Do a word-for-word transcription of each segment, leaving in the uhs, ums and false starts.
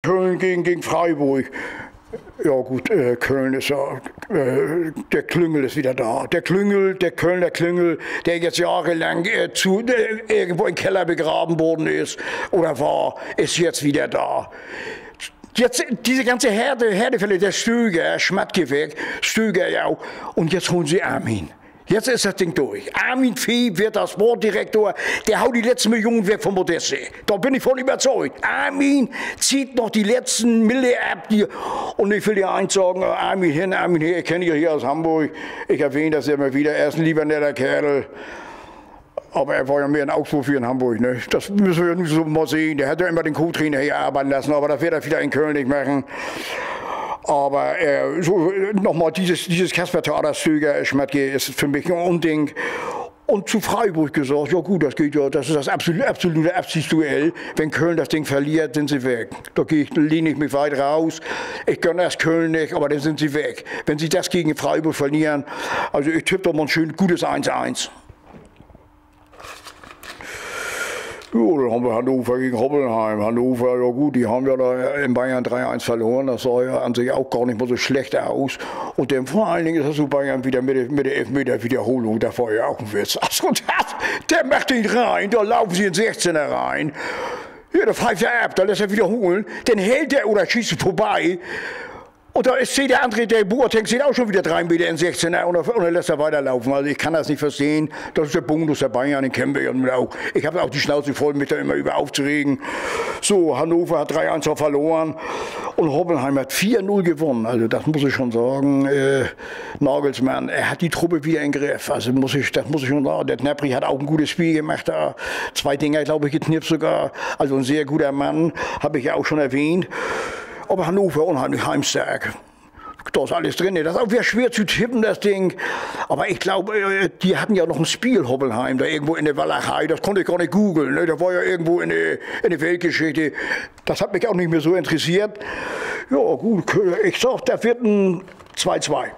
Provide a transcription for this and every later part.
Köln gegen, gegen Freiburg. Ja gut, äh, Köln ist ja, äh, der Klüngel ist wieder da. Der Klüngel, der Kölner Klüngel, der jetzt jahrelang äh, zu, äh, irgendwo im Keller begraben worden ist oder war, ist jetzt wieder da. Jetzt diese ganze Herde, Herdefälle, der Stöger, Schmatke weg, Stöger ja auch, und jetzt holen sie Armin. Jetzt ist das Ding durch. Armin Fee wird das Sportdirektor, der haut die letzten Millionen weg von Modeste. Da bin ich von überzeugt. Armin zieht noch die letzten Mille ab. Die, und ich will dir eins sagen, Armin hin, Armin her, ich kenne ihn hier aus Hamburg. Ich erwähne das immer wieder, er ist ein lieber netter Kerl. Aber er war ja mehr in Augsburg wie in Hamburg. Ne? Das müssen wir ja nicht so mal sehen. Der hat ja immer den Co-Trainer hier arbeiten lassen, aber das wird er wieder in Köln nicht machen. Aber äh, so, nochmal, dieses, dieses Kasper-Theater, Stöger, Schmatke ist für mich ein Unding. Und zu Freiburg gesagt, ja gut, das geht ja, das ist das absolute, absolute Abschiedsduell. Wenn Köln das Ding verliert, sind sie weg. Da ich, lehne ich mich weit raus. Ich gönne das Köln nicht, aber dann sind sie weg. Wenn sie das gegen Freiburg verlieren, also ich tippe doch mal ein schön gutes eins eins. Ja, dann haben wir Hannover gegen Hoffenheim. Hannover, ja gut, die haben ja da in Bayern drei eins verloren. Das sah ja an sich auch gar nicht mal so schlecht aus. Und dann vor allen Dingen ist das so Bayern wieder mit der, mit der Elfmeter-Wiederholung. Da war ja auch ein Witz. Also das, der macht ihn rein, da laufen sie in sechzehner rein. Ja, da pfeift er ab, da lässt er wiederholen. Dann hält er oder schießt vorbei. Und da ist der andere, der Boateng, sieht auch schon wieder drei Meter in sechzehner und dann lässt er weiterlaufen. Also ich kann das nicht verstehen. Das ist der Bonus der Bayern, den kennen wir ja auch. Ich habe auch die Schnauze voll, mich da immer über aufzuregen. So, Hannover hat drei eins verloren und Hoffenheim hat vier null gewonnen. Also das muss ich schon sagen. Äh, Nagelsmann, er hat die Truppe wieder in den Griff. Also muss ich, das muss ich schon sagen. Der Gnabry hat auch ein gutes Spiel gemacht. Da. Zwei Dinger, glaube ich, geknipst sogar. Also ein sehr guter Mann, habe ich ja auch schon erwähnt. Aber Hannover unheimlich heimstark. Da ist alles drin. Das ist auch wieder schwer zu tippen, das Ding. Aber ich glaube, die hatten ja noch ein Spiel, Hoffenheim, da irgendwo in der Walachei. Das konnte ich gar nicht googeln. Ne? Da war ja irgendwo in der, in der Weltgeschichte. Das hat mich auch nicht mehr so interessiert. Ja, gut, ich sag, da wird ein zwei zwei.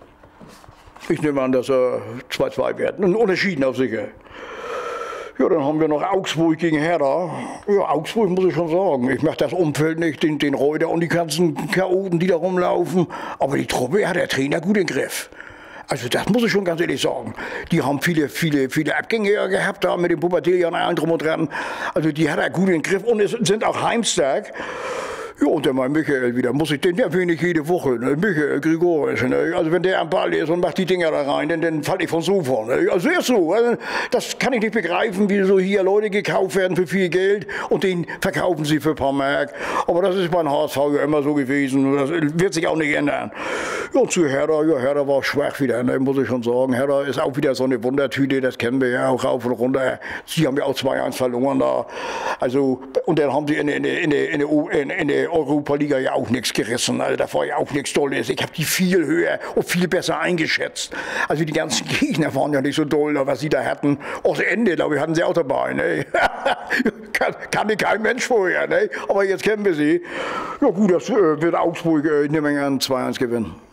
Ich nehme an, dass er zwei zwei wird. Ein Unentschieden auf sicher. Ja, dann haben wir noch Augsburg gegen Hertha. Ja, Augsburg muss ich schon sagen. Ich mache das Umfeld nicht, den, den Reuter und die ganzen Chaoten, die da rumlaufen. Aber die Truppe hat der Trainer gut im Griff. Also das muss ich schon ganz ehrlich sagen. Die haben viele, viele, viele Abgänge gehabt da mit den Pubertären und allem drum und dran. Also die hat er gut im Griff und es sind auch heimstark. Ja, und der mein Michael wieder, muss ich den erwähne ich jede Woche, ne? Michael Grigorisch, ne? Also wenn der am Ball ist und macht die Dinger da rein, dann, dann falle ich von Sofa. Ne? Also ist so, also das kann ich nicht begreifen, wie so hier Leute gekauft werden für viel Geld und den verkaufen sie für ein paar Mark. Aber das ist beim H S V ja immer so gewesen und das wird sich auch nicht ändern. Ja, und zu Hertha, ja, Hertha war schwach wieder, ne? Muss ich schon sagen. Hertha ist auch wieder so eine Wundertüte, das kennen wir ja auch rauf und runter. Sie haben ja auch zwei eins verloren da. Also, und dann haben sie in, in, in, in, in, in der Europa-Liga ja auch nichts gerissen, also da war ja auch nichts Tolles. Ich habe die viel höher und viel besser eingeschätzt. Also die ganzen Gegner waren ja nicht so doll, was sie da hatten. Auch das Ende, glaube ich, hatten sie auch dabei. Ne? kann, kannte kein Mensch vorher, ne? Aber jetzt kennen wir sie. Ja gut, das äh, wird Augsburg, äh, ich nehme an, zwei eins gewinnen.